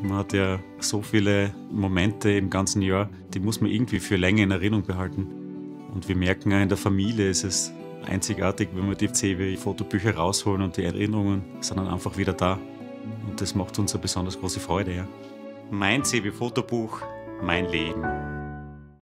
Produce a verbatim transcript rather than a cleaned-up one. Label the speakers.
Speaker 1: Man hat ja so viele Momente im ganzen Jahr, die muss man irgendwie für länger in Erinnerung behalten. Und wir merken auch in der Familie, ist es einzigartig, wenn wir die C W-Fotobücher rausholen und die Erinnerungen sind dann einfach wieder da. Und das macht uns eine besonders große Freude. Ja. Mein C W-Fotobuch, mein Leben.